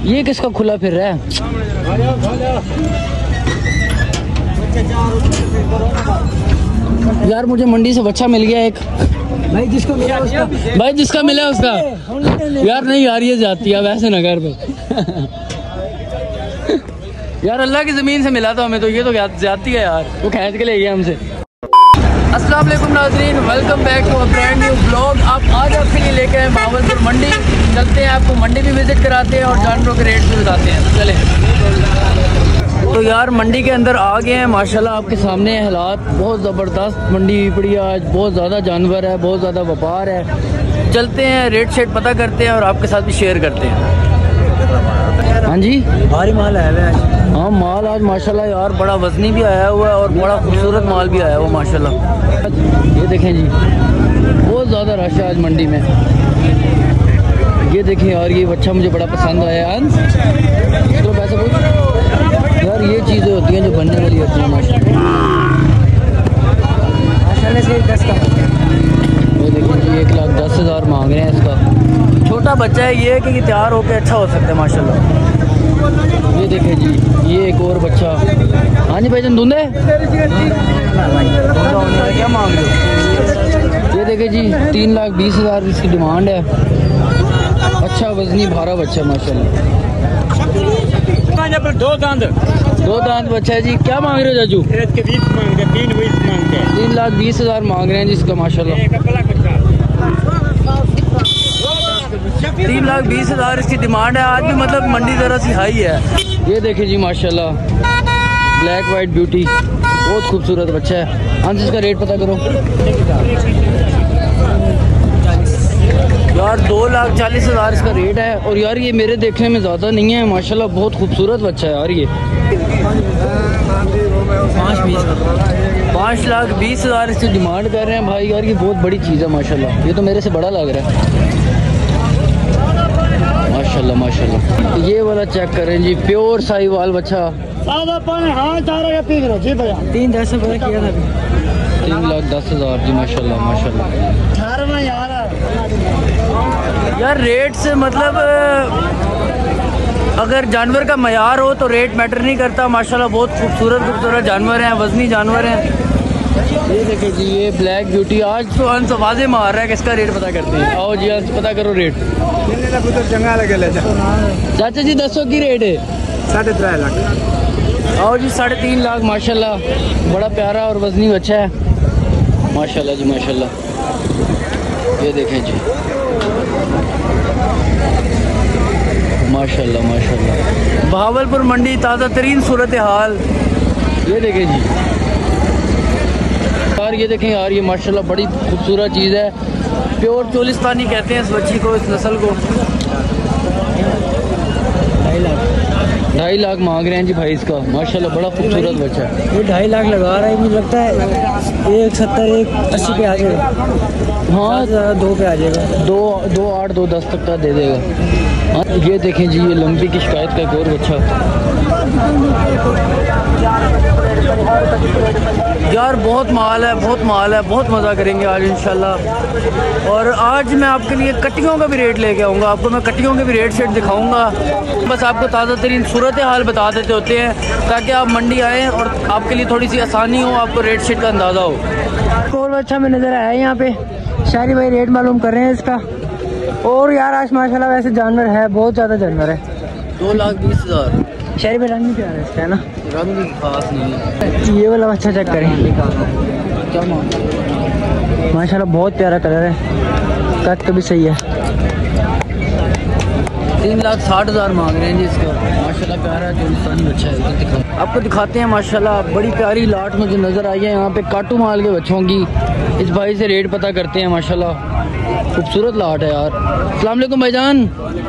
ये किसका खुला फिर रहा है? यार मुझे मंडी से बच्चा मिल गया एक। भाई जिसको मिला उसका, भाई जिसका मिला उसका। यार नहीं यार ये जाती है वैसे ना घर पे। यार अल्लाह की ज़मीन से मिला था हमें, तो ये तो जाती है यार, वो खींच के ले गया हमसे। अस्सलाम वालेकुम नाज़रीन, welcome back to a brand new blog. आप आज आपके लिए लेके आए भावलपुर मंडी। चलते हैं, आपको मंडी भी विजिट कराते हैं और जानवरों के रेट भी बताते हैं। चले। तो यार मंडी के अंदर आ गए हैं, माशाल्लाह आपके सामने हालात बहुत ज़बरदस्त मंडी पड़ी है आज। बहुत ज़्यादा जानवर है, बहुत ज़्यादा व्यापार है। चलते हैं, रेट शेट पता करते हैं और आपके साथ भी शेयर करते हैं। हाँ जी, भारी माल आया है आज। हाँ माल आज माशाल्लाह यार बड़ा वजनी भी आया हुआ है और बड़ा खूबसूरत माल भी आया हुआ माशाल्लाह। ये देखें जी, बहुत ज़्यादा रश है आज मंडी में। ये देखें यार, ये बच्चा मुझे बड़ा पसंद आया। अंश चलो पैसे बोल यार, ये चीज़ें होती हैं जो बनने वाली होती हैं माशाल्लाह। से 10 का। ये देखें जी, 1,10,000 मांग रहे हैं इसका। छोटा बच्चा है, ये कि तैयार होकर अच्छा हो सकता है माशाल्लाह। ये देखें जी, ये एक और बच्चा। हाँ जी भाईजान, धुंधे क्या मांग रहे हो? ये देखें जी, 3,20,000 इसकी डिमांड है। अच्छा वजनी भारा बच्चा माशाल्लाह। दो दांत बच्चा है जी। क्या मांग रहे हो चाचू? 3,20,000 मांग रहे हैं जी इसका माशाल्लाह। 3,20,000 इसकी डिमांड है आज भी, मतलब मंडी ज़रा सी हाई है। ये देखें जी माशाल्लाह, ब्लैक वाइट ब्यूटी, बहुत खूबसूरत बच्चा है। हाँ जी, इसका रेट पता करो यार। 2,40,000 इसका रेट है। और यार ये मेरे देखने में ज़्यादा नहीं है माशाल्लाह, बहुत खूबसूरत बच्चा है यार। ये 5,20,000 इसकी डिमांड कर रहे हैं भाई। यार ये बहुत बड़ी चीज़ है माशाल्लाह, ये तो मेरे से बड़ा लग रहा है माशाल्लाह माशाल्लाह। ये वाला चेक करें जी, प्योर साहिवाल बच्चा। 3,10,000 जी माशाल्लाह माशाल्लाह। यार रेट से मतलब अगर जानवर का मयार हो तो रेट मैटर नहीं करता माशाल्लाह। बहुत खूबसूरत जानवर हैं, वजनी जानवर हैं। ये देखिए जी, ये ब्लैक ब्यूटी। आज तो अंश आवाज़ें मार रहा है कि इसका रेट पता करते हैं। आओ जी अंश, पता करो रेट। चाचा जी 10 की रेट है 3.5 लाख। आओ जी, 3.5 लाख माशाल्लाह। बड़ा प्यारा और वजनी बच्चा है माशाल्लाह जी माशाल्लाह। ये देखें जी माशाल्लाह माशाल्लाह। भावलपुर मंडी, ताज़ा तरीन सूरत हाल। ये देखें जी यार, ये देखें यार, ये माशाल्लाह बड़ी खूबसूरत चीज़ है। प्योर चोलिस्तानी कहते हैं इस बच्ची को, इस नस्ल को। 2.5 लाख मांग रहे हैं जी भाई इसका माशाल्लाह। बड़ा खूबसूरत बच्चा है। ये 2.5 लाख लगा रहा है, मुझे लगता है 170 180 पे आ जाएगा। हाँ 2 पे आ जाएगा। 2.8 2.10 तक का दे देगा। हाँ ये देखें जी, ये लंबी की शिकायत का एक और बच्चा। यार बहुत माल है, बहुत माल है, बहुत मज़ा करेंगे आज इंशाल्लाह। और आज मैं आपके लिए कटियों का भी रेट लेके आऊँगा। आपको मैं कटियों के भी रेट शेट दिखाऊँगा। बस आपको ताज़ा तरीन सूरत हाल बता देते होते हैं ताकि आप मंडी आएँ और आपके लिए थोड़ी सी आसानी हो, आपको रेट शेट का अंदाज़ा हो। और अच्छा में नज़र आया यहाँ पे, शायरी भाई रेट मालूम कर रहे हैं इसका। और यार आज माशाल्लाह वैसे जानवर है, बहुत ज़्यादा जानवर है। 2,20,000। शहरी में रंग भी प्यारा है इसका, है ना? रंग भी खास नहीं है। ये वाला अच्छा चेक करें, माशाल्लाह बहुत प्यारा कलर है, कट तो भी सही है। 3,60,000 मांग रहे हैं जी इसका माशाल्लाह। प्यारा चोलिस्तानी बच्चा है। आपको दिखाते हैं माशाल्लाह, बड़ी प्यारी लाट मुझे नज़र आई है यहाँ पे काटू माल के बच्चों की। इस भाई से रेट पता करते हैं माशाल्लाह। खूबसूरत लाट है यार। अस्सलाम वालेकुम भाईजान।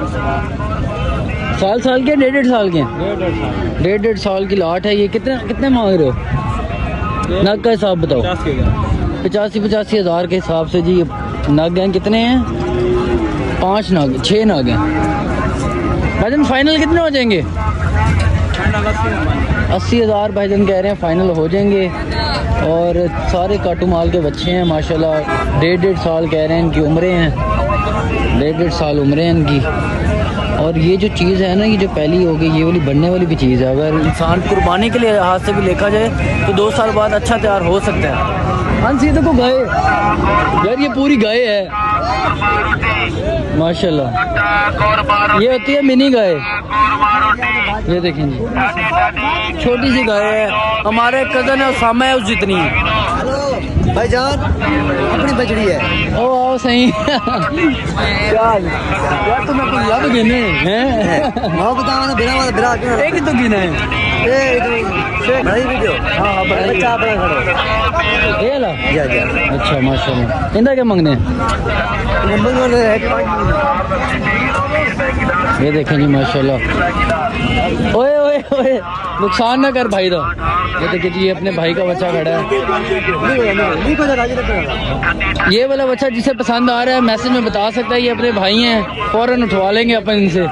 साल के 1.5 साल के? 1.5 साल की लाट है ये। कितने मांग रहे हो? नग का हिसाब बताओ। 85,000 के हिसाब से जी नग हैं। कितने हैं? 5 नग, 6 नग हैं भाईजान। फाइनल कितने हो जाएंगे? 80,000 भाईजान कह रहे हैं, फाइनल हो जाएंगे। और सारे काटू माल के बच्चे हैं माशाल्लाह। 1.5 साल कह रहे हैं इनकी उम्रें हैं, 1.5 साल उम्रें हैं इनकी। और ये जो चीज़ है ना, ये जो पहली होगी, ये वाली बनने वाली भी चीज़ है। अगर इंसान कुर्बानी के लिए हाथ से भी देखा जाए तो 2 साल बाद अच्छा तैयार हो सकता है। हाँ जी, देखो गाय यार, ये पूरी गाय है माशाल्लाह। ये होती है मिनी गाय। ये देखें जी, छोटी सी गाय है। हमारे कजन है उसामा है, उस जितनी है। भाईजान अपनी बजड़ी है। ओ आओ सही। यार तुम्हें कुछ याद गिने हैं? एक ही तो गिना है। बच्चा अपना खड़ो। अच्छा माशाल्लाह। इंदा क्या मंगने? ये देखें जी माशाल्लाह। ओए ओए ओए, नुकसान ना कर भाई। ये देखिए जी, ये अपने भाई का बच्चा खड़ा है। ये वाला बच्चा जिसे पसंद आ रहा है मैसेज में बता सकता है, ये अपने भाई हैं, फौरन उठवा लेंगे अपन इनसे।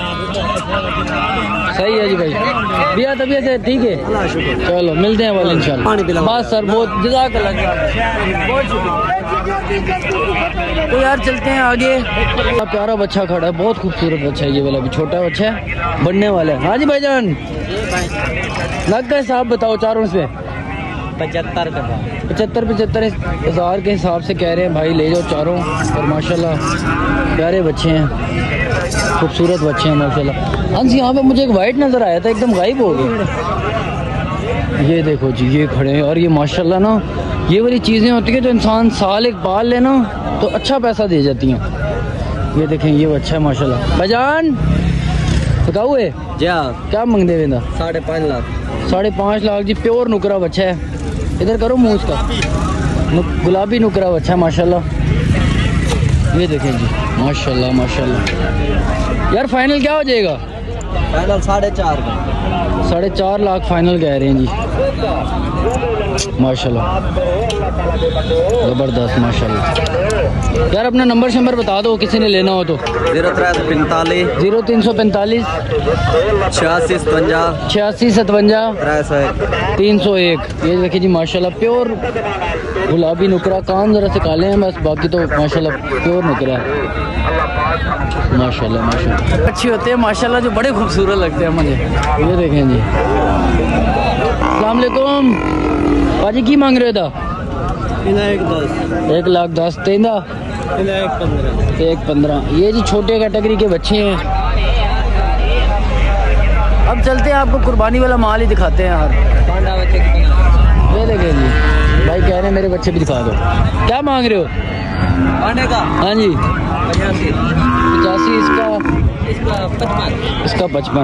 सही है जी भाई। भैया तबीयत है ठीक है? चलो मिलते हैं वाले इंशाल्लाह। बस सर, बहुत जज़ाकल्लाह, बहुत शुक्रिया। तो यार चलते हैं आगे। प्यारा बच्चा खड़ा है, बहुत खूबसूरत बच्चा है ये वाला भी, छोटा बच्चा है, बनने वाला है। हाँ जी भाईजान, लग का हिसाब बताओ चारों से। 75 हज़ार के हिसाब से कह रहे हैं भाई, ले जाओ चारों। और माशाल्लाह प्यारे बच्चे हैं, खूबसूरत बच्चे हैं माशाल्लाह। हंस, यहाँ पे मुझे एक वाइट नज़र आया था, एकदम गायब हो गया। ये देखो जी, ये खड़े हैं। और ये माशाल्लाह ना, ये वाली चीज़ें होती हैं जो इंसान साल एक पाल लेना तो अच्छा पैसा दे जाती हैं। ये देखें, ये बच्चा है माशाल्लाह। भाईजान बताओ है क्या मंगते हुए? 5.5 लाख। 5.5 लाख जी, प्योर नुकरा बच्चा है। इधर करो मुँह उसका, गुलाबी नुकरा बच्चा है माशाल्लाह। ये देखें जी माशाल्लाह माशाल्लाह। यार फाइनल क्या हो जाएगा? फाइनल 4.5 का। 4.5 लाख फाइनल कह रहे हैं जी माशाल्लाह। ज़बरदस्त माशाल्लाह। यार अपना नंबर शंबर बता दो, किसी ने लेना हो तो। 0345 0345 86 57 301। ये देखिए जी माशाल्लाह, प्योर गुलाबी नुकरा। कान ज़रा से काले हैं बस, बाकी तो माशाल्लाह प्योर नुकरा है माशाल्लाह माशाल्लाह। अच्छी होते हैं माशाल्लाह, जो बड़े खूबसूरत लगते हैं मुझे। ये देखें जी। अस्सलाम वालेकुम बाजी, की मांग रहे था? 1,10,000। तेंदा 1,15,000। ये जी छोटे कैटेगरी के बच्चे हैं। अब चलते हैं, आपको कुर्बानी वाला माल ही दिखाते हैं यार। ये देखें जी भाई, कह रहे हैं मेरे बच्चे भी दिखा दो। क्या मांग रहे हो? का हाँ जी 85। इसका 55।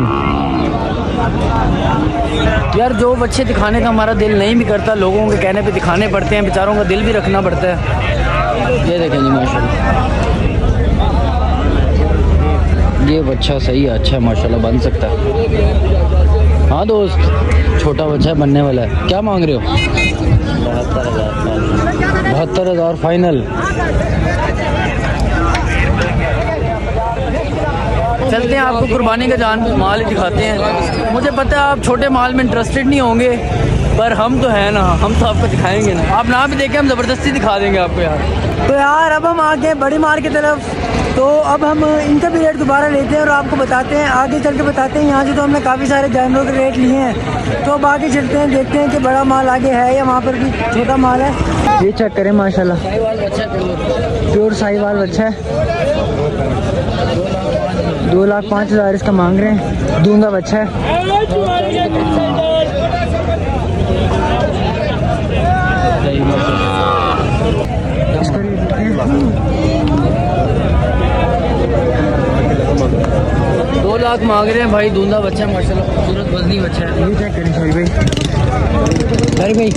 यार जो बच्चे दिखाने का हमारा दिल नहीं भी करता, लोगों के कहने पे दिखाने पड़ते हैं, बेचारों का दिल भी रखना पड़ता है। ये देखें जी माशाल्लाह, ये बच्चा सही है, अच्छा है माशाल्लाह, बन सकता है। हाँ दोस्त, छोटा बच्चा है, बनने वाला है। क्या मांग रहे हो? 72,000 फाइनल। चलते हैं, आपको कुर्बानी का जान माल ही दिखाते हैं। मुझे पता है आप छोटे माल में इंटरेस्टेड नहीं होंगे, पर हम तो हैं ना, हम तो आपको दिखाएंगे ना। आप ना भी देखें, हम ज़बरदस्ती दिखा देंगे आपको यार। तो यार अब हम आ गए बड़ी मार की तरफ, तो अब हम इनका भी रेट दोबारा लेते हैं और आपको बताते हैं, आगे चल के बताते हैं। यहाँ से तो हमने काफ़ी सारे जानवरों के रेट लिए हैं, तो अब आगे चलते हैं, देखते हैं कि बड़ा माल आगे है या वहाँ पर भी छोटा माल है। ये चेक करें माशाल्लाह, प्योर साहिवाल बच्चा है। 2,05,000 इसका मांग रहे हैं। दूंगा बच्चा है। इसका रेट 2 लाख मांग रहे हैं भाई। दूंगा बच्चा माशाल्लाह, खूबसूरत वजनी बच्चा है। ये चेक करें शाही भाई, अरे भाई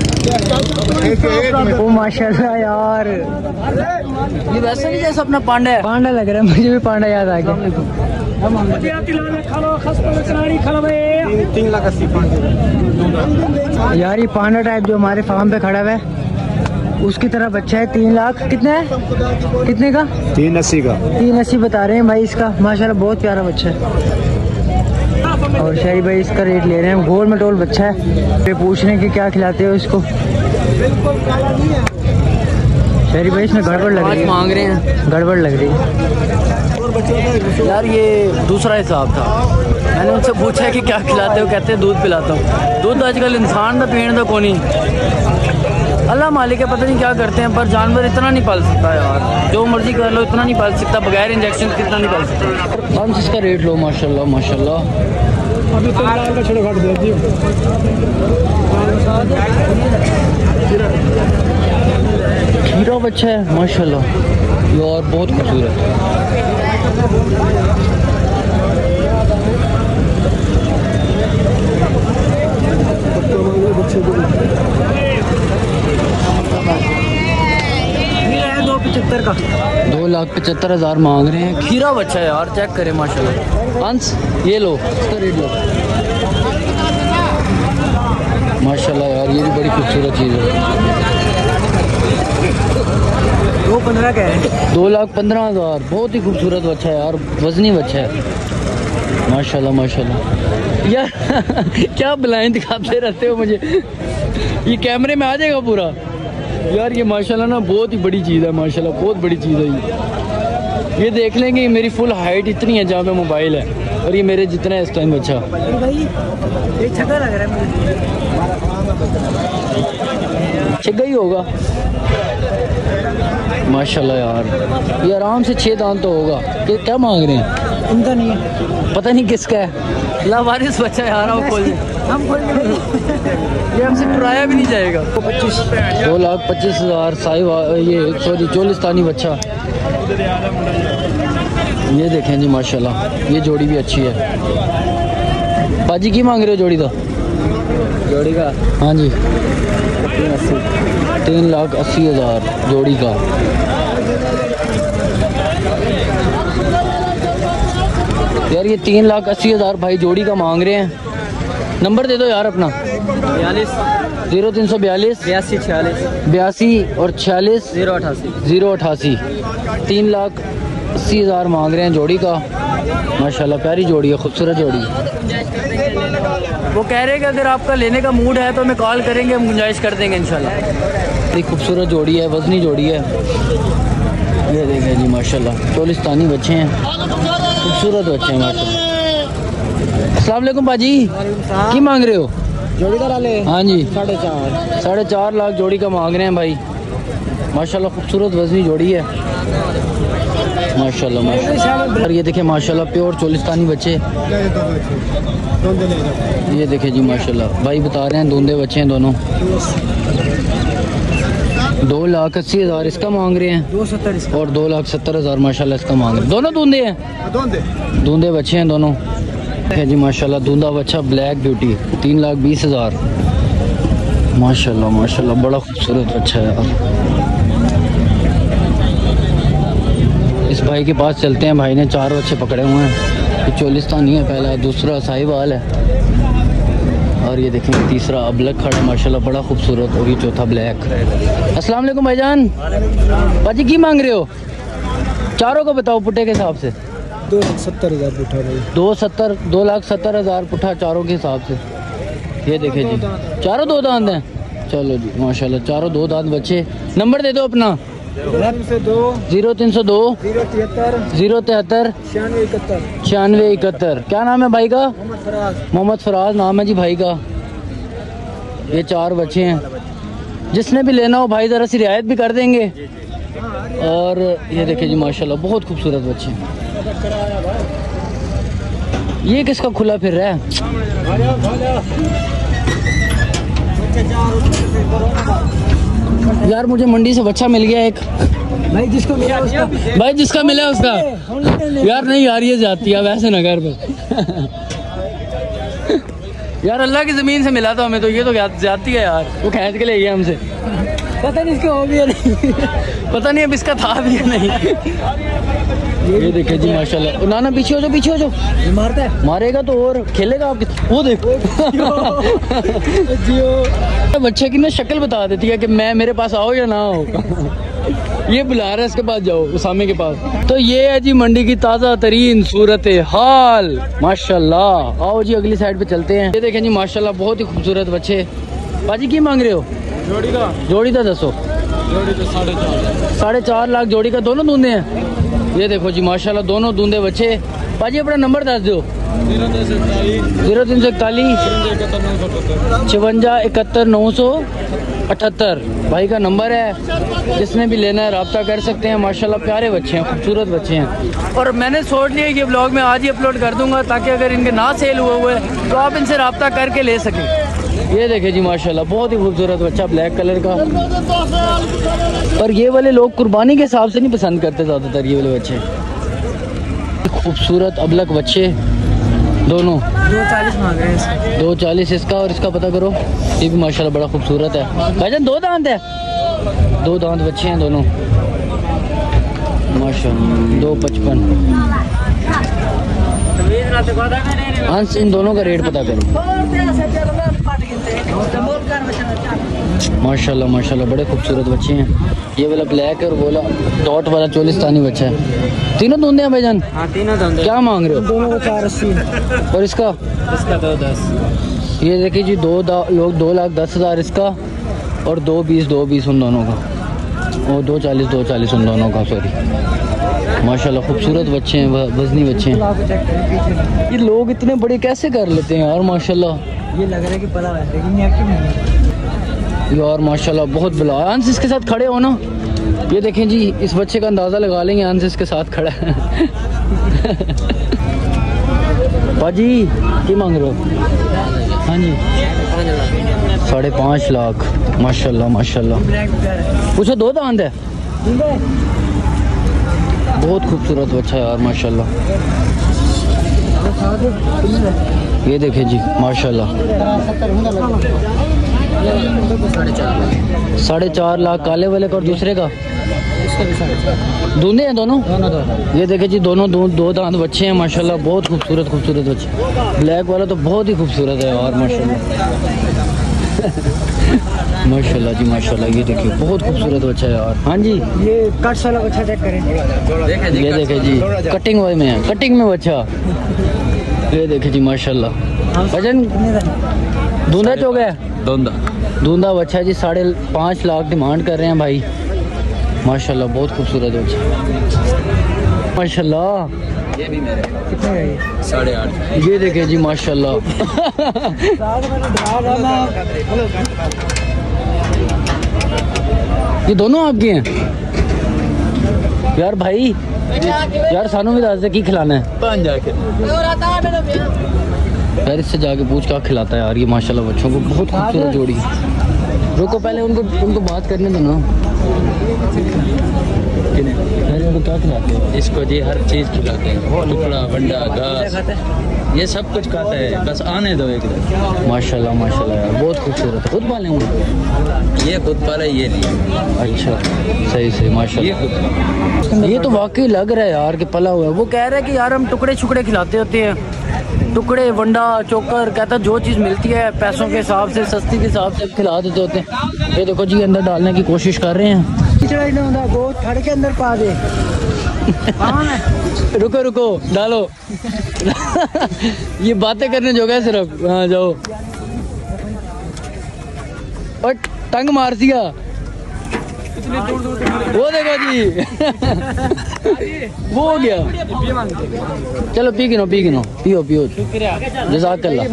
ओ माशाल्लाह यार, ये वैसे नहीं जैसा अपना पांडा है। पांडा लग रहा है, मुझे भी पांडा याद आ गया। 3,80,000 यार, ये पांडा टाइप जो हमारे फार्म पे खड़ा हुआ है उसकी तरह बच्चा है। 3 लाख कितने है? कितने का? 380 का। 380 बता रहे हैं भाई इसका, माशाल्लाह बहुत प्यारा बच्चा है। और शाही भाई इसका रेट ले रहे हैं। गोल मटोल बच्चा है। पे पूछ रहे हैं कि क्या खिलाते हो इसको। शाही भाई इसमें गड़बड़ लग रही है, मांग रहे हैं, गड़बड़ लग रही है। यार ये दूसरा हिसाब था। मैंने उनसे पूछा कि क्या खिलाते हो, कहते हैं दूध पिलाता हूँ। दूध आजकल इंसान का पीने का कौन ही, अल्लाह मालिक है, पता नहीं क्या करते हैं, पर जानवर इतना नहीं पाल सकता यार, जो मर्जी कर लो इतना नहीं पाल सकता, बगैर इंजेक्शन कितना नहीं पाल सकता। हम इसका रेट लो माशाल्लाह माशाल्लाह। खीरा बच्चा है माशाल्लाह यार, बहुत खूबसूरत। का 2,75,000 मांग रहे हैं। खीरा बच्चा है यार, चेक करें माशाल्लाह। अंश ये लो, इसका रेट लो माशाल्लाह यार, ये भी बड़ी खूबसूरत चीज़ है। 2,15 का है। 2,15,000, बहुत ही खूबसूरत बच्चा है यार, वजनी बच्चा है माशाल्लाह माशाल्लाह। यार क्या ब्लाइंड दिखाते रहते हो मुझे, ये कैमरे में आ जाएगा पूरा यार। ये माशाल्लाह ना बहुत ही बड़ी चीज़ है माशाल्लाह, बहुत बड़ी चीज़ है ये देख लेंगे। मेरी फुल हाइट इतनी है जहाँ पे मोबाइल है, और ये मेरे जितना है इस टाइम बच्चा। ये छक्का लग रहा है मुझे, छक्का ही होगा माशाल्लाह यार। ये आराम से 6 दांत तो होगा। क्या मांग रहे हैं? इनका नहीं है, पता नहीं किसका है, लावारिस बच्चा है यार। हम खोल ये हमसे टुराया भी नहीं जाएगा। 2,25,000 साहिब, ये सॉरी चोलिस्तानी बच्चा। ये देखें जी माशाल्लाह, ये जोड़ी भी अच्छी है। बाजी की मांग रहे हो जोड़ी का? जोड़ी का हाँ जी 3,80,000 जोड़ी का। यार ये 3,80,000 भाई जोड़ी का मांग रहे हैं। नंबर दे दो यार अपना। 0342 82 और 46 088। 3,80,000 मांग रहे हैं जोड़ी का माशाल्लाह। प्यारी जोड़ी है, खूबसूरत जोड़ी है। वो कह रहे हैं कि अगर आपका लेने का मूड है तो हमें कॉल करेंगे, हम गुंजाइश कर देंगे इंशाल्लाह। एक खूबसूरत जोड़ी है, वजनी जोड़ी है। ये देखें जी माशाल्लाह, चोलिस्तानी बच्चे हैं, खूबसूरत बच्चे हैं माशाल्लाह। अस्सलाम वालेकुम बाजी, की मांग रहे हो? जोड़ी का डाले? हाँ जी 4.5 लाख जोड़ी का मांग रहे हैं भाई माशाल्लाह। खूबसूरत वजनी जोड़ी है माशाल्लाह माशाल्लाह। और ये देखें माशाल्लाह प्योर चोलिस्तानी बच्चे। ये देखें जी माशाल्लाह, भाई बता रहे हैं धुंधे बच्चे हैं दोनों। 2,80,000 इसका मांग रहे हैं, 270 और 2,70,000 माशाल्लाह इसका मांग रहे हैं। दोनों धुंधे हैं, धुंधे बच्चे हैं दोनों है जी माशाल्लाह। धुंधा बच्चा ब्लैक ब्यूटी 3,20,000 माशाल्लाह माशाल्लाह, बड़ा खूबसूरत बच्चा है यार। इस भाई के पास चलते हैं, भाई ने 4 बच्चे पकड़े हुए हैं। ये चोलिस्तानी है पहला, दूसरा साहिवाल है, और ये देखेंगे तीसरा अबलक खड़ा माशाल्लाह, बड़ा खूबसूरत, और ये चौथा ब्लैक। अस्सलाम वालेकुम भाईजान, बाजी की मांग रहे हो? चारों को बताओ पुट्टे के हिसाब से। 2,70,000 पुट्ठा भाई। 2,70,000 पुट्ठा चारों के हिसाब से। ये देखे जी चारों 2 दांत हैं। चलो जी माशाल्लाह, चारों 2 दांत बच्चे। नंबर दे दो अपना। 0302 073 9671। 9671। क्या नाम है भाई का? मोहम्मद फराज नाम है जी भाई का। ये 4 बच्चे हैं, जिसने भी लेना हो भाई ज़रा सी रियायत भी कर देंगे। और ये देखिए जी माशाल्लाह, बहुत खूबसूरत बच्चे हैं। ये किसका खुला फिर रहा है? यार मुझे मंडी से बच्चा मिल गया एक। भाई जिसको मिला उसका, भाई जिसका मिला उसका। यार नहीं यार, ये जाती है वैसे ना घर पे। यार अल्लाह की ज़मीन से मिला था हमें, तो ये तो जाती है यार। वो खींच के ले गया हमसे, पता नहीं इसके हो भी है नहीं। पता नहीं अब इसका था भी या नहीं। ये देखे जी माशाल्लाह। नाना पीछे हो जाओ, पीछे हो जाओ। मारता है, मारेगा तो और खेलेगा आप। वो देखो बच्चे की ना शक्ल बता देती है कि मैं, मेरे पास आओ या ना आओ। ये बुला रहा है इसके पास, जाओ उसामे के पास। तो ये है जी मंडी की ताज़ा तरीन सूरत हाल माशाल्लाह। आओ जी अगली साइड पे चलते हैं। ये देखें जी माशाल्लाह, बहुत ही खूबसूरत बच्चे। बाजी की मांग रहे हो? जोड़ी का दसो। जोड़ी का 4.5 लाख जोड़ी का। दोनों दूंदे हैं ये देखो जी माशाल्लाह दोनों दूंदे बच्चे। पाजी अपना नंबर दस दो। 0341 56 978 भाई का नंबर है। जिसने भी लेना है रब्ता कर सकते हैं। माशाल्लाह प्यारे बच्चे हैं, खूबसूरत बच्चे हैं। और मैंने सोच लिया कि ब्लॉग में आज ही अपलोड कर दूंगा ताकि अगर इनके ना सेल हुए तो आप इनसे रब्ता करके ले सकें। ये देखे जी माशाल्लाह बहुत ही खूबसूरत बच्चा ब्लैक कलर का। और ये वाले लोग कुर्बानी के हिसाब से नहीं पसंद करते ज़्यादातर ये वाले बच्चे। खूबसूरत अबलक बच्चे दोनों 240 मांग रहे हैं। 240 इसका और इसका पता करो। ये भी माशाल्लाह बड़ा खूबसूरत है भाईजान। 2 दांत है, 2 दांत बच्चे हैं दोनों माशाल्लाह। 255 अंश इन दोनों का रेट पता करो। माशाल्लाह माशाल्लाह बड़े खूबसूरत बच्चे हैं। ये वाला ब्लैक है और बोला डॉट वाला चोलिस्तानी बच्चा है। तीनों धुंधे हैं भाईजान? हाँ तीनों धुंधे। क्या मांग रहे हो? दोनों को 480 और इसका 210। ये देखिए जी 2,10,000 इसका और 220 उन दोनों का और 240 उन दोनों का। सॉरी माशाल्लाह खूबसूरत बच्चे हैं, वजनी बच्चे हैं। ये लोग इतने बड़े कैसे कर लेते हैं यार माशाल्लाह। ये लग रहा है कि पला है लेकिन ये एक्टिव नहीं है यार माशाल्लाह बहुत बला। अंश इसके साथ खड़े हो ना। ये देखें जी इस बच्चे का अंदाज़ा लगा लेंगे अंश इसके साथ खड़ा है। पाजी क्या मांग रहे हो? हाँ जी 5.5 लाख माशाल्लाह माशाल्लाह। पूछो 2 दांत है। बहुत खूबसूरत बच्चा है यार माशाल्लाह। ये देखें जी माशाल्लाह 4.5 लाख काले वाले का और दूसरे का दूंदे हैं दोनों। ये देखें जी दोनों 2 दांत बच्चे हैं माशाल्लाह। बहुत खूबसूरत बच्चे। ब्लैक वाला तो बहुत ही खूबसूरत है यार माशाल्लाह। माशाल्लाह जी माशाल्लाह। ये देखिए बहुत खूबसूरत बच्चा है यार। हाँ जी ये कट्स वाला बच्चा चेक करें। ये देखे जी कटिंग वाले में है, कटिंग में बच्चा। ये देखे जी माशाल्लाह। वजन दूंदा चो गया दूंदा बच्चा जी 5.5 लाख डिमांड कर रहे हैं भाई माशाल्लाह। बहुत खूबसूरत बच्चा माशाल्लाह। ये भी मेरे कितने है? 8.5। ये देखे जी माशाल्लाह। ये दोनों आपके हैं यार भाई। यार सानू भी दस दे की खिलाना है यार। इससे जाके पूछ क्या खिलाता है यार ये माशाल्लाह बच्चों को। बहुत खूबसूरत जोड़ी। रुको पहले उनको बात करने दो ना। इनको क्या खिलाते हैं? इसको जी हर चीज़ खिलाते हैं, टुकड़ा बंडा घास ये सब कुछ खाता है, बस आने दो एक दिन। माशाल्लाह माशाल्लाह यार बहुत खूबसूरत। खुद पाले होंगे? ये खुद पाले ये नहीं। अच्छा सही माशाल्लाह। ये तो वाकई लग रहा है यार कि पला हुआ है। वो कह रहा है कि यार हम टुकड़े खिलाते होते हैं, टुकड़े वंडा चोकर। कहता जो चीज़ मिलती है पैसों के हिसाब से सस्ती के हिसाब से खिला देते होते हैं। ये देखो जी अंदर डालने की कोशिश कर रहे हैं। गोश्त फड़ के अंदर पा दे। रुको डालो। ये बातें करने जो गए सिर्फ। हाँ जाओ और टंग मार दिया। वो देखो जी वो हो गया। चलो पी गिनो पियो जज़ाकल्लाह।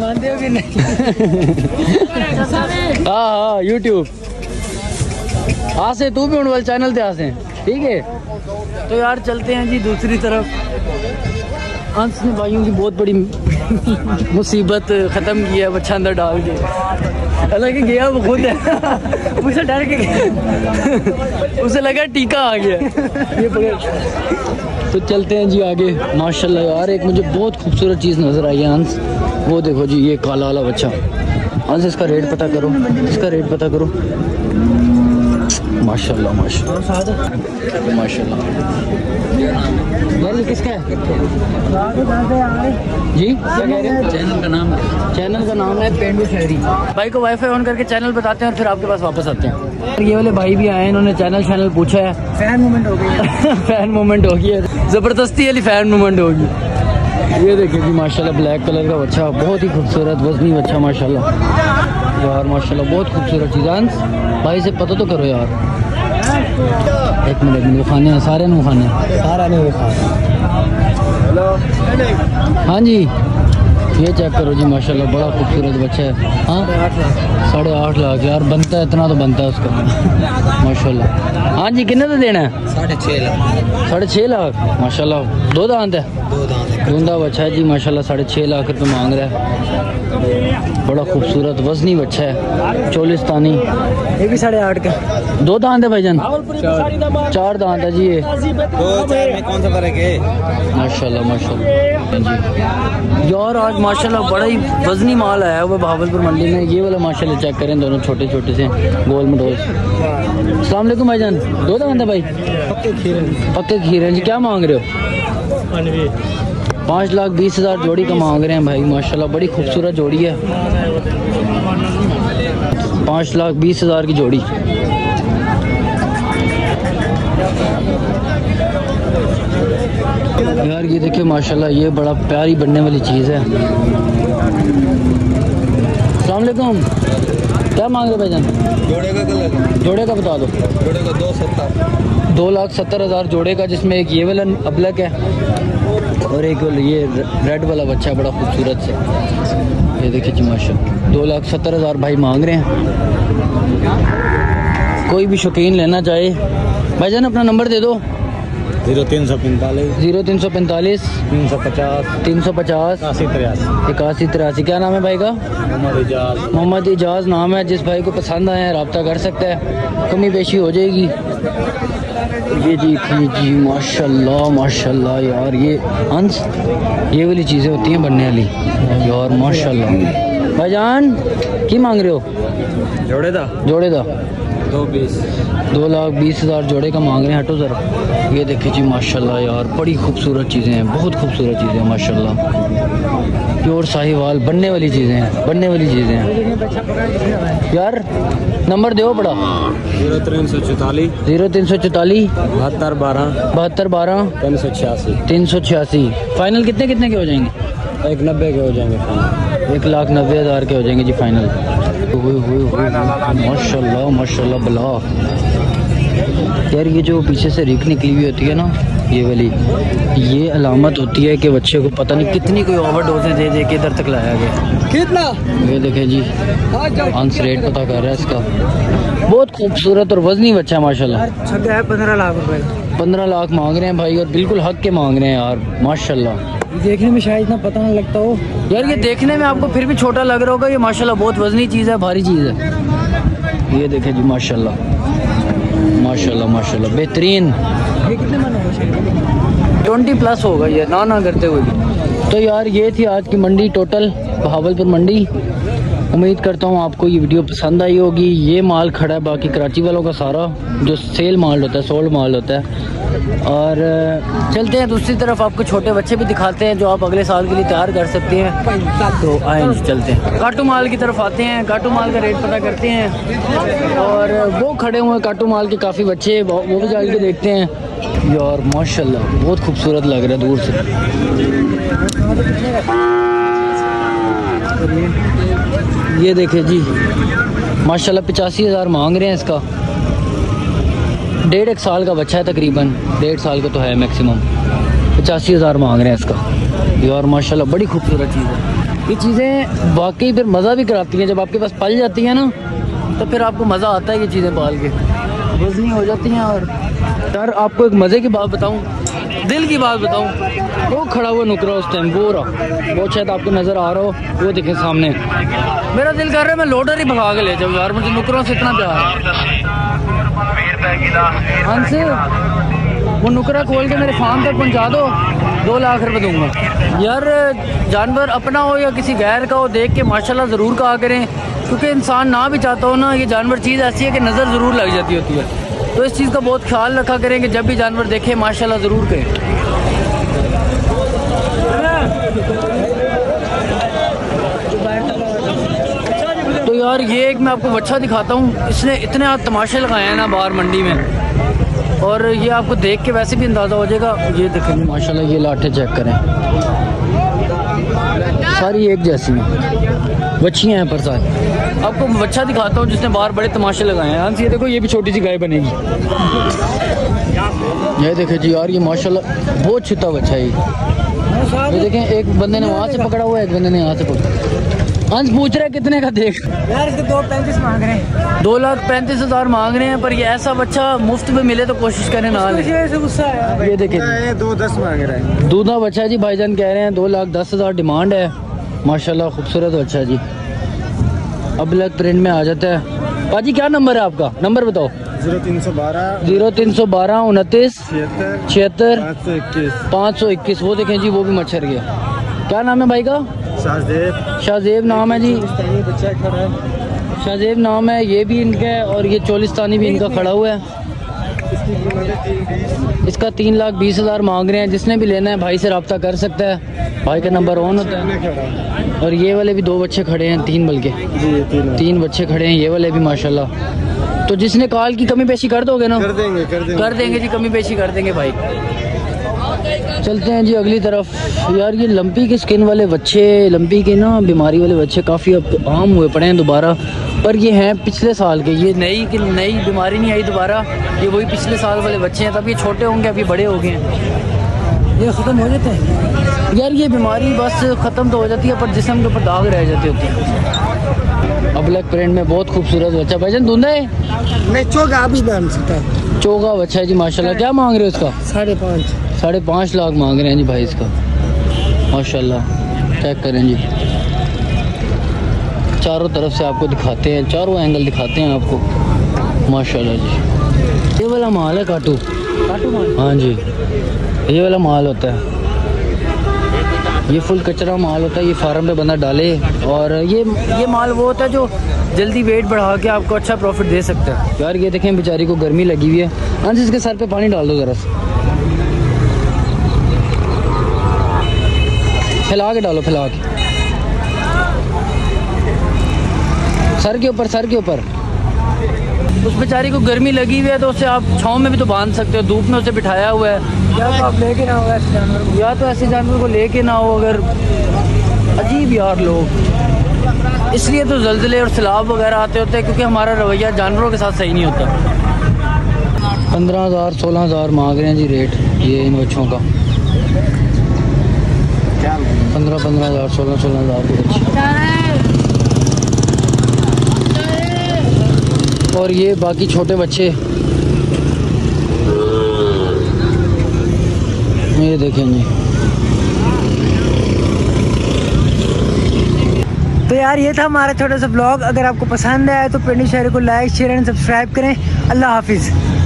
हाँ यूट्यूब आसे तू भी वाले चैनल पे आसे ठीक है। तो यार चलते हैं जी दूसरी तरफ। अंश ने भाइयों की बहुत बड़ी मुसीबत ख़त्म की है बच्चा अंदर डाल के। हालांकि गया वो खुद है। उसे डर के उसे लगा टीका आ गया। ये पकड़। तो चलते हैं जी आगे। माशाल्लाह यार एक मुझे बहुत खूबसूरत चीज़ नज़र आई है अंश। वो देखो जी ये काला वाला बच्चा। अंश इसका रेट पता करो। माशाल्लाह यार ये किसका है जी? क्या कह रहे हैं? चैनल का नाम है पेंडू शहरी। भाई को वाईफाई ऑन करके चैनल बताते हैं और फिर आपके पास वापस आते हैं। ये वाले भाई भी आए, इन्होंने चैनल पूछा है। फैन मूवमेंट हो गई फैन मूवमेंट हो गई है, जबरदस्ती वाली फैन मूवमेंट होगी। ये देखिए जी माशाल्लाह ब्लैक कलर का बच्चा बहुत ही खूबसूरत वजनी बच्चा माशाल्लाह। यार माशाल्लाह बहुत खूबसूरत चीज़ है। भाई से पता तो करो यार। एक मिनट खाने हैं सारे नहीं खाने सारा नहीं खाने। हाँ जी ये चेक करो जी माशाल्लाह बड़ा खूबसूरत बच्चा है। हाँ 8.5 लाख यार बनता है इतना तो बनता है उसका माशाल्लाह। हाँ जी कितने तो देना है? 6.5 लाख। 6.5 लाख माशाल्लाह। 2 दांत है? 2 दांत दूंदा बच्चा है जी माशाल्लाह। 6.5 लाख रुपये मांग रहा है। बड़ा खूबसूरत वजनी बच्चा है चोलिस्तानी। ये भी 8.5 का। 2 दांत है भाईजान? 4 दांत है जी ये। 2-4 में कौन सा फर्क है? माशाल्लाह माशाल्लाह यार आज माशाल्लाह बड़ा ही वजनी माल आया हुआ बहावलपुर मंडी में। ये वाला माशाल्लाह चेक करें दोनों छोटे छोटे से गोल मटोल। अस्सलाम वालेकुम भाईजान। 2 दांत है भाई? पक्के खीरे जी। क्या मांग रहे हो? 5,20,000 जोड़ी का मांग रहे हैं भाई माशाल्लाह। बड़ी खूबसूरत जोड़ी है। 5,20,000 की जोड़ी। यार ये देखिए माशाल्लाह ये बड़ा प्यारी बनने वाली चीज़ है। अस्सलाम वालेकुम। क्या मांग रहे भाईजान? जोड़े का बता दो। जोड़े का 2,70,000 जोड़े का, जिसमें एक ये वाला अबलक है और एक ये रेड वाला बच्चा है बड़ा खूबसूरत से। ये देखिए जी माशाल्लाह 2,70,000 भाई मांग रहे हैं। कोई भी शौकीन लेना चाहे भाईजान अपना नंबर दे दो। 0345 0345 350 8183। क्या नाम है भाई का? मोहम्मद इजाज़ नाम है। जिस भाई को पसंद आए रब्ता कर सकता है, कमी पेशी हो जाएगी। ये जी माशाल्लाह माशाल्लाह यार ये हंस ये वाली चीज़ें होती हैं बनने वाली यार माशाल्लाह। भाईजान की मांग रहे हो? जोड़े दा 2,20,000 जोड़े का मांग रहे हैं। हटो ज़रा। ये देखिए जी माशाल्लाह यार बड़ी खूबसूरत चीज़ें हैं, बहुत खूबसूरत चीज़ें हैं माशाल्लाह। प्योर साहिवाल बनने वाली चीज़ें हैं, बनने वाली चीज़ें हैं यार। नंबर दो बड़ा। 0344 7212 386। फाइनल कितने के हो जाएंगे? 190 के हो जाएंगे। 1,90,000 के हो जाएंगे जी फाइनल। माशाल्लाह माशाल्लाह बला यार। ये जो पीछे से रीख निकली हुई होती है ना ये वाली, ये अलामत होती है कि बच्चे को पता नहीं कितनी कोई ओवरडोजें दे के इधर तक लाया गया। कितना? ये देखें जी आंस रेट पता कर रहा है इसका। बहुत खूबसूरत और वजनी बच्चा है माशाल्लाह। 15 लाख रुपए। 15 लाख मांग रहे हैं भाई और बिल्कुल हक के मांग रहे हैं यार माशाल्लाह। देखने में शायद इतना पता ना लगता हो यार, ये देखने में आपको फिर भी छोटा लग रहा होगा। ये माशाल्लाह बहुत वजनी चीज़ है, भारी चीज़ है। ये देखें जी माशाल्लाह माशाल्लाह माशाल्लाह बेहतरीन। ये कितने मन होगा? 20+ होगा ये ना करते हुए। तो यार ये थी आज की मंडी टोटल बहावलपुर मंडी। उम्मीद करता हूँ आपको ये वीडियो पसंद आई होगी। ये माल खड़ा है, बाकी कराची वालों का सारा जो सेल माल होता है, सोल्ड माल होता है। और चलते हैं दूसरी तरफ, आपको छोटे बच्चे भी दिखाते हैं जो आप अगले साल के लिए तैयार कर सकते हैं। तो आए चलते हैं काटू माल की तरफ आते हैं, काटू माल का रेट पता करते हैं। और वो खड़े हुए काटू माल के काफ़ी बच्चे, वो भी जाके देखते हैं। यार माशाल्लाह बहुत खूबसूरत लग रहा है दूर से। ये देखे जी माशाल्लाह 85,000 मांग रहे हैं इसका। 1.5 साल का बच्चा है तकरीबन, 1.5 साल का तो है मैक्सिमम। 85,000 मांग रहे हैं इसका। यार माशाल्लाह बड़ी खूबसूरत चीज़ है। ये चीज़ें वाकई फिर मज़ा भी कराती हैं। जब आपके पास पल जाती हैं ना तो फिर आपको मज़ा आता है ये चीज़ें पाल के, वज़नी हो जाती हैं। और यार आपको एक मज़े की बात बताऊँ, दिल की बात बताऊँ, वो खड़ा हुआ नुकरा उस टाइम वो शायद आपको नज़र आ रहा हो, वो देखें सामने। मेरा दिल कर रहा है मैं लोडर ही भगा के ले जाऊँ यार, मुझे नुकरों से इतना प्यार है। हंस वो नुकरा खोल के मेरे फार्म तक पहुँचा दो, 2 लाख रुपए दूंगा। यार जानवर अपना हो या किसी गैर का हो, देख के माशाल्लाह ज़रूर कहा करें, क्योंकि इंसान ना भी चाहता हो ना, ये जानवर चीज़ ऐसी है कि नज़र ज़रूर लग जाती होती है। तो इस चीज़ का बहुत ख्याल रखा करें कि जब भी जानवर देखें माशाल्लाह ज़रूर करें। तो यार ये एक मैं आपको बच्चा दिखाता हूँ, इसने इतने तमाशे लगाए हैं ना बाहर मंडी में, और ये आपको देख के वैसे भी अंदाज़ा हो जाएगा। ये देखें माशाल्लाह, ये लाठे चेक करें, सारी एक जैसी हैं, बच्चियाँ हैं पर सारी। आपको बच्चा दिखाता हूँ जिसने बाहर बड़े तमाशे लगाए हैं। ये देखो, ये भी छोटी सी गाय बनेगी। ये देखे जी यार, ये माशाल्लाह बहुत छोटा बच्चा है ये देखें, एक बंदे ने वहाँ से पकड़ा हुआ है, एक बंदे ने यहाँ से पकड़ा। अंश पूछ रहा है कितने का देख यार, इसके 2.35 मांग रहे हैं। 2,35,000 मांग रहे हैं, पर ये ऐसा बच्चा मुफ्त में मिले तो कोशिश करें ना ले। ये देखें 2.10 मांग रहे हैं। दूधा बच्चा जी, भाईजान कह रहे हैं 2,10,000 डिमांड है। माशाल्लाह खूबसूरत बच्चा जी, अब ब्लैक प्रिंट में आ जाता है। पाजी क्या नंबर है आपका? नंबर बताओ। 0312 29 76 521। वो देखें जी, वो भी मच्छर गया। क्या नाम है भाई का? शाहजेब नाम है जी, शाहजेब नाम है। ये भी इनका है और ये चोलिस्तानी भी इनका खड़ा हुआ है। इसका 3,20,000 मांग रहे हैं। जिसने भी लेना है भाई से रब्ता कर सकता है, भाई का नंबर ऑन होता है। और ये वाले भी 2 बच्चे खड़े हैं, 3 बल्कि 3 बच्चे खड़े हैं ये वाले भी माशाल्लाह। तो जिसने कॉल की कमी पेशी कर दोगे ना? कर देंगे जी, कमी पेशी कर देंगे भाई। चलते हैं जी अगली तरफ। यार ये लंपी की स्किन वाले बच्चे, लंपी की ना बीमारी वाले बच्चे काफ़ी अब आम हुए पड़े हैं दोबारा, पर ये हैं पिछले साल के। ये नई बीमारी नहीं आई दोबारा, ये वही पिछले साल वाले बच्चे हैं। तब ये छोटे होंगे, अभी बड़े हो गए हैं। ये ख़त्म हो जाते हैं यार, ये बीमारी बस ख़त्म तो हो जाती है, पर जिस्म के ऊपर दाग रह जाते होते हैं। अब ब्लैक प्रिंट में बहुत खूबसूरत बच्चा। भाईजान धुंधा है? नहीं, चोगा अभी बन सकता है। चोगा बच्चा है जी माशाल्लाह। क्या मांग रहे हो इसका? 5.5 लाख मांग रहे हैं जी भाई इसका। माशाल्लाह, चेक करें जी, चारों तरफ से आपको दिखाते हैं, चारों एंगल दिखाते हैं आपको। माशाल्लाह जी, ये वाला माल है काटू माल। हाँ जी, ये वाला माल होता है, ये फुल कचरा माल होता है। ये फार्म पे बंदा डाले, और ये माल वो होता है जो जल्दी वेट बढ़ा के आपको अच्छा प्रॉफिट दे सकता है। यार ये देखें, बेचारी को गर्मी लगी हुई है। हाँ जी, इसके सर पे पानी डाल दो ज़रा सा, फैला के डालो, फैला के सर के ऊपर। उस बेचारी को गर्मी लगी हुई है, तो उसे आप छाँव में भी तो बांध सकते हो, धूप में उसे बिठाया हुआ है। या तो आप लेके ना हो ऐसे जानवर को, या तो ऐसे जानवर को लेके ना हो। अगर अजीब यार लोग, इसलिए तो ज़ल्ज़ले और सैलाब वगैरह आते होते हैं, क्योंकि हमारा रवैया जानवरों के साथ सही नहीं होता। 15,000 16,000 मांग रहे हैं जी रेट ये इन बच्चों का। 15,000 16,000 के बच्चे। और ये बाकी छोटे बच्चे, ये देखेंगे। तो यार ये था हमारा छोटा सा ब्लॉग। अगर आपको पसंद आया तो पिंडी शहर को लाइक शेयर एंड सब्सक्राइब करें। अल्लाह हाफिज़।